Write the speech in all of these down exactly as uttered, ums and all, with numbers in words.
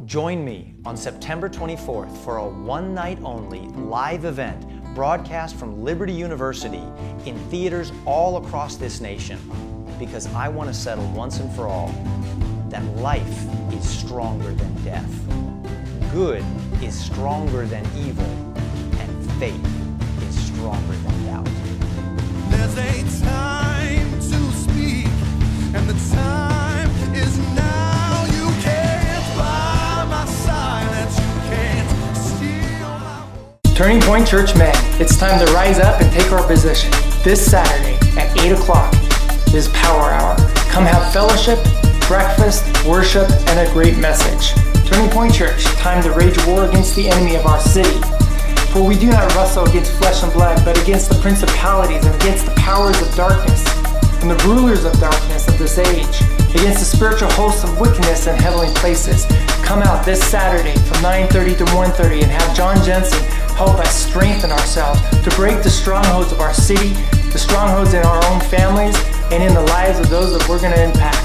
Join me on September twenty-fourth for a one-night-only live event broadcast from Liberty University in theaters all across this nation, because I want to settle once and for all that life is stronger than death, good is stronger than evil, and faith is stronger than doubt. There's a time to speak, and the time is now. You can't buy my silence, you can't steal my... Turning Point Church men, it's time to rise up and take our position. This Saturday at eight o'clock is Power Hour. Come have fellowship, breakfast, worship, and a great message. Turning Point Church, time to wage war against the enemy of our city. For we do not wrestle against flesh and blood, but against the principalities and against the powers of darkness and the rulers of darkness of this age, against the spiritual hosts of wickedness in heavenly places. Come out this Saturday from nine thirty to one thirty and have John Jensen help us strengthen ourselves to break the strongholds of our city, the strongholds in our own families, and in the lives of those that we're going to impact.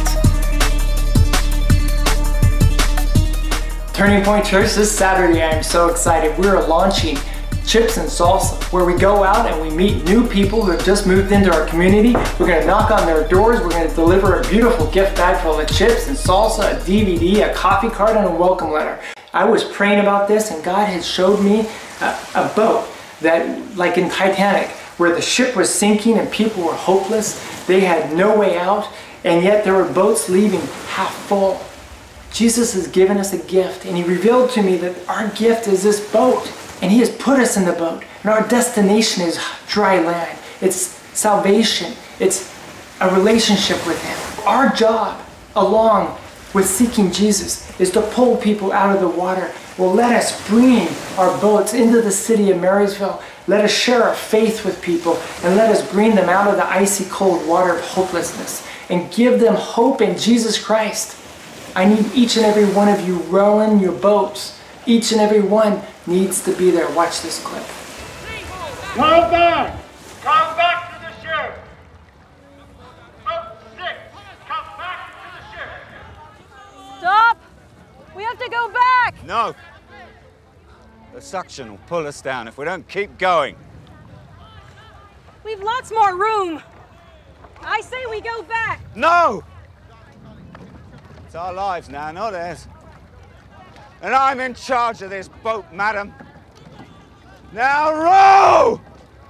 Turning Point Church, this Saturday I am so excited. We are launching Chips and Salsa, where we go out and we meet new people who have just moved into our community. We're going to knock on their doors. We're going to deliver a beautiful gift bag full of chips and salsa, a D V D, a coffee card, and a welcome letter. I was praying about this, and God had showed me a, a boat that, like in Titanic, where the ship was sinking and people were hopeless. They had no way out, and yet there were boats leaving half full. Jesus has given us a gift, and He revealed to me that our gift is this boat, and He has put us in the boat, and our destination is dry land. It's salvation. It's a relationship with Him. Our job, along with seeking Jesus, is to pull people out of the water. Well, let us bring our boats into the city of Marysville. Let us share our faith with people, and let us bring them out of the icy cold water of hopelessness and give them hope in Jesus Christ. I need each and every one of you rowing your boats. Each and every one needs to be there. Watch this clip. Come back! Come back to the ship! Boat six, come back to the ship! Stop! We have to go back! No! The suction will pull us down if we don't keep going. We've lots more room. I say we go back. No! It's our lives now, not theirs. And I'm in charge of this boat, madam. Now row!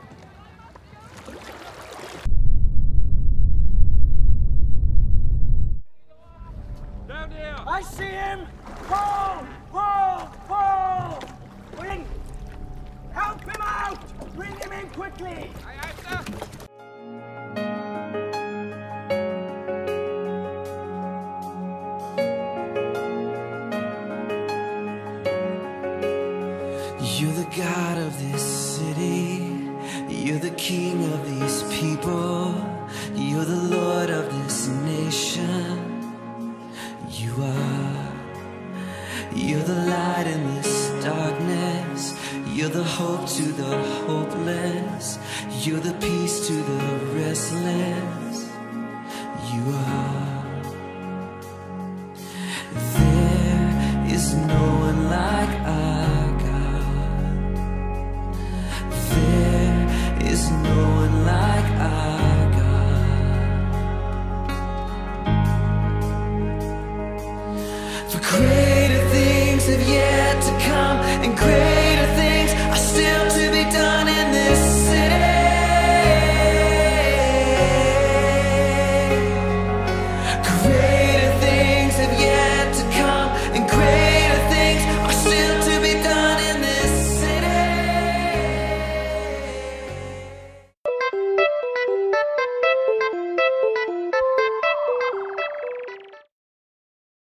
Down here! I see him! Pull! Pull! Pull! Bring! Help him out! Bring him in quickly! Aye, aye, sir. You're the God of this city. You're the King of these people. You're the Lord of this nation. You are. You're the light in this darkness. You're the hope to the hopeless. You're the peace to the restless. You are. There is no one like our God. There is no one like our God. For greater things have yet to come, and greater